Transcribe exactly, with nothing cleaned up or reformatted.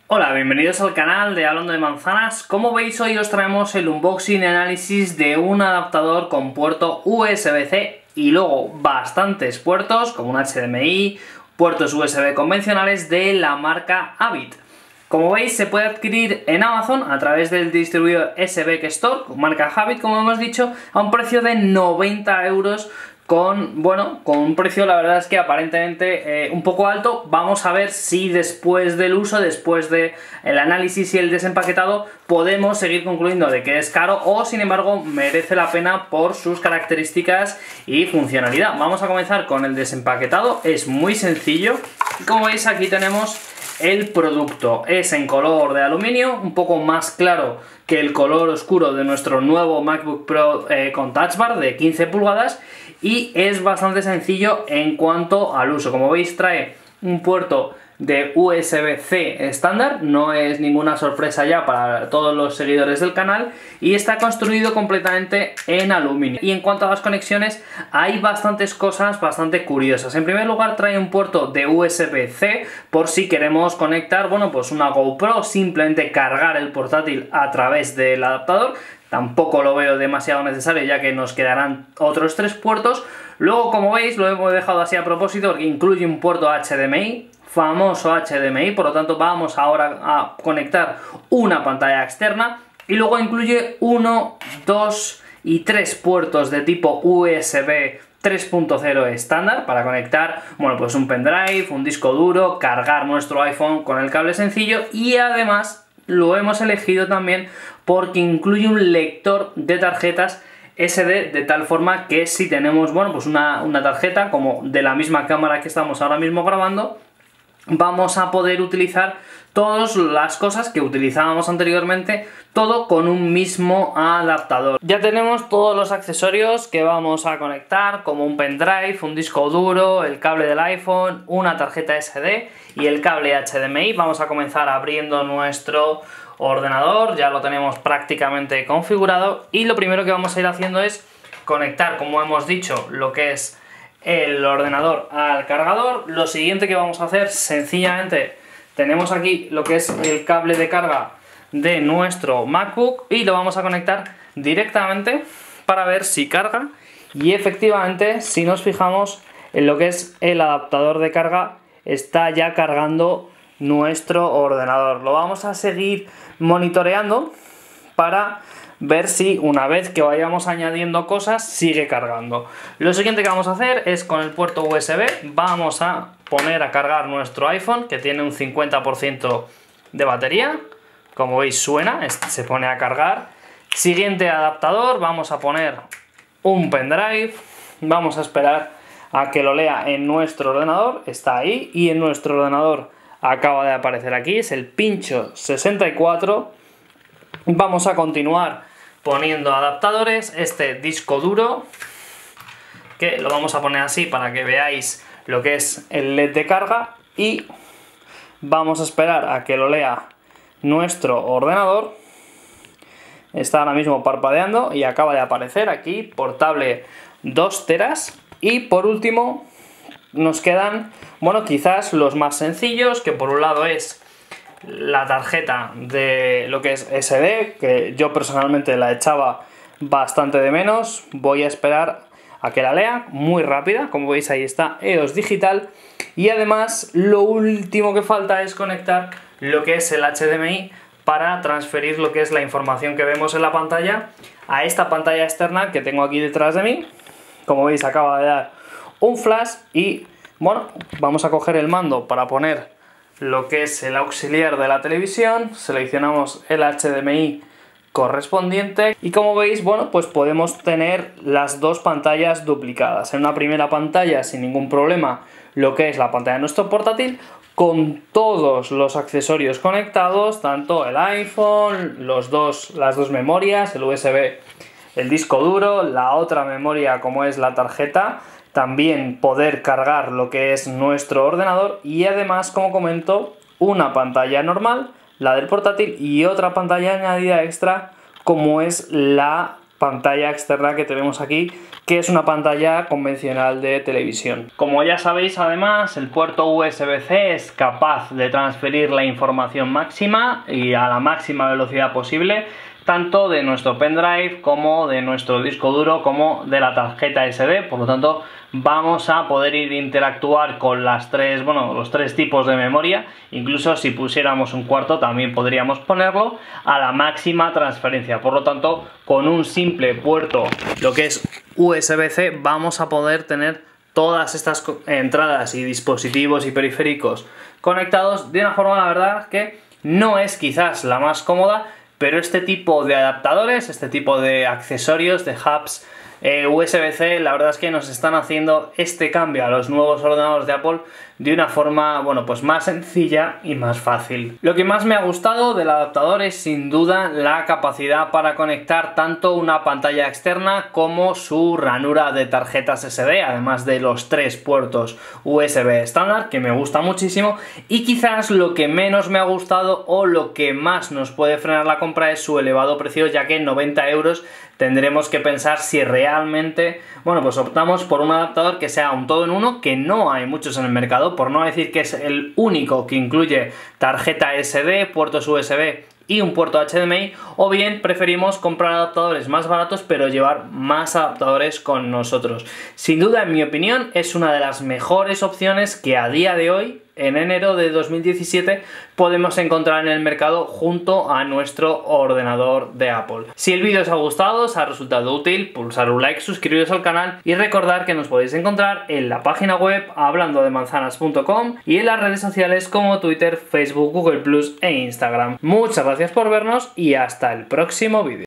Hola, bienvenidos al canal de Hablando de Manzanas. Como veis, hoy os traemos el unboxing y análisis de un adaptador con puerto U S B C y luego bastantes puertos como un H D M I, puertos U S B convencionales de la marca Avid. Como veis, se puede adquirir en Amazon a través del distribuidor S B K Store, marca Avid, como hemos dicho, a un precio de noventa euros. Con, bueno, con un precio, la verdad es que aparentemente eh, un poco alto. Vamos a ver si después del uso, después del análisis y el desempaquetado, podemos seguir concluyendo de que es caro o, sin embargo, merece la pena por sus características y funcionalidad. Vamos a comenzar con el desempaquetado. Es muy sencillo. Como veis, aquí tenemos el producto. Es en color de aluminio, un poco más claro que el color oscuro de nuestro nuevo MacBook Pro eh, con Touch Bar de quince pulgadas, y es bastante sencillo en cuanto al uso. Como veis, trae un puerto de U S B C estándar, no es ninguna sorpresa ya para todos los seguidores del canal, y está construido completamente en aluminio. Y en cuanto a las conexiones, hay bastantes cosas bastante curiosas. En primer lugar, trae un puerto de U S B C por si queremos conectar, bueno, pues una GoPro, simplemente cargar el portátil a través del adaptador. Tampoco lo veo demasiado necesario, ya que nos quedarán otros tres puertos. Luego, como veis, lo hemos dejado así a propósito, porque incluye un puerto H D M I, famoso H D M I, por lo tanto vamos ahora a conectar una pantalla externa, y luego incluye uno, dos y tres puertos de tipo U S B tres punto cero estándar para conectar, bueno, pues un pendrive, un disco duro, cargar nuestro iPhone con el cable sencillo, y además lo hemos elegido también porque incluye un lector de tarjetas S D, de tal forma que si tenemos, bueno, pues una, una tarjeta como de la misma cámara que estamos ahora mismo grabando, vamos a poder utilizar todas las cosas que utilizábamos anteriormente, todo con un mismo adaptador. Ya tenemos todos los accesorios que vamos a conectar, como un pendrive, un disco duro, el cable del iPhone, una tarjeta S D y el cable H D M I. Vamos a comenzar abriendo nuestro ordenador, ya lo tenemos prácticamente configurado, y lo primero que vamos a ir haciendo es conectar, como hemos dicho, lo que es el ordenador al cargador. Lo siguiente que vamos a hacer, sencillamente, tenemos aquí lo que es el cable de carga de nuestro MacBook y lo vamos a conectar directamente para ver si carga, y efectivamente, si nos fijamos en lo que es el adaptador de carga, está ya cargando nuestro ordenador. Lo vamos a seguir monitoreando para ver si una vez que vayamos añadiendo cosas sigue cargando. Lo siguiente que vamos a hacer es, con el puerto U S B vamos a poner a cargar nuestro iPhone, que tiene un cincuenta por ciento de batería. Como veis, suena, se pone a cargar. Siguiente adaptador, vamos a poner un pendrive, vamos a esperar a que lo lea en nuestro ordenador. Está ahí, y en nuestro ordenador acaba de aparecer aquí, es el Pincho sesenta y cuatro. Vamos a continuar poniendo adaptadores. Este disco duro, que lo vamos a poner así para que veáis lo que es el L E D de carga, y vamos a esperar a que lo lea nuestro ordenador. Está ahora mismo parpadeando y acaba de aparecer aquí, portable dos teras. Y por último nos quedan, bueno, quizás los más sencillos, que por un lado es la tarjeta de lo que es S D, que yo personalmente la echaba bastante de menos. Voy a esperar a que la lea, muy rápida, como veis ahí está, E O S digital. Y además lo último que falta es conectar lo que es el H D M I para transferir lo que es la información que vemos en la pantalla a esta pantalla externa que tengo aquí detrás de mí. Como veis, acaba de dar un flash, y bueno, vamos a coger el mando para poner lo que es el auxiliar de la televisión. Seleccionamos el H D M I correspondiente, y como veis, bueno, pues podemos tener las dos pantallas duplicadas. En una primera pantalla, sin ningún problema, lo que es la pantalla de nuestro portátil, con todos los accesorios conectados, tanto el iPhone, los dos, las dos memorias, el U S B, el disco duro, la otra memoria como es la tarjeta, también poder cargar lo que es nuestro ordenador, y además, como comento, una pantalla normal, la del portátil, y otra pantalla añadida extra como es la pantalla externa que tenemos aquí, que es una pantalla convencional de televisión. Como ya sabéis, además, el puerto U S B C es capaz de transferir la información máxima y a la máxima velocidad posible, tanto de nuestro pendrive como de nuestro disco duro como de la tarjeta ese de. Por lo tanto, vamos a poder ir a interactuar con las tres, bueno, los tres tipos de memoria. Incluso si pusiéramos un cuarto también podríamos ponerlo a la máxima transferencia. Por lo tanto, con un simple puerto, lo que es U S B C, vamos a poder tener todas estas entradas y dispositivos y periféricos conectados de una forma, la verdad, que no es quizás la más cómoda, pero este tipo de adaptadores, este tipo de accesorios, de hubs eh, U S B C, la verdad es que nos están haciendo este cambio a los nuevos ordenadores de Apple de una forma, bueno, pues más sencilla y más fácil. Lo que más me ha gustado del adaptador es sin duda la capacidad para conectar tanto una pantalla externa como su ranura de tarjetas ese de, además de los tres puertos U S B estándar, que me gusta muchísimo. Y quizás lo que menos me ha gustado o lo que más nos puede frenar la compra es su elevado precio, ya que en noventa euros tendremos que pensar si realmente, bueno, pues optamos por un adaptador que sea un todo en uno, que no hay muchos en el mercado, por no decir que es el único que incluye tarjeta ese de, puertos U S B y un puerto H D M I, o bien preferimos comprar adaptadores más baratos pero llevar más adaptadores con nosotros. Sin duda, en mi opinión, es una de las mejores opciones que a día de hoy, en enero de dos mil diecisiete, podemos encontrar en el mercado junto a nuestro ordenador de Apple. Si el vídeo os ha gustado, os ha resultado útil, pulsar un like, suscribiros al canal y recordar que nos podéis encontrar en la página web hablando de manzanas punto com y en las redes sociales como Twitter, Facebook, Google plus e Instagram. Muchas gracias por vernos y hasta el próximo vídeo.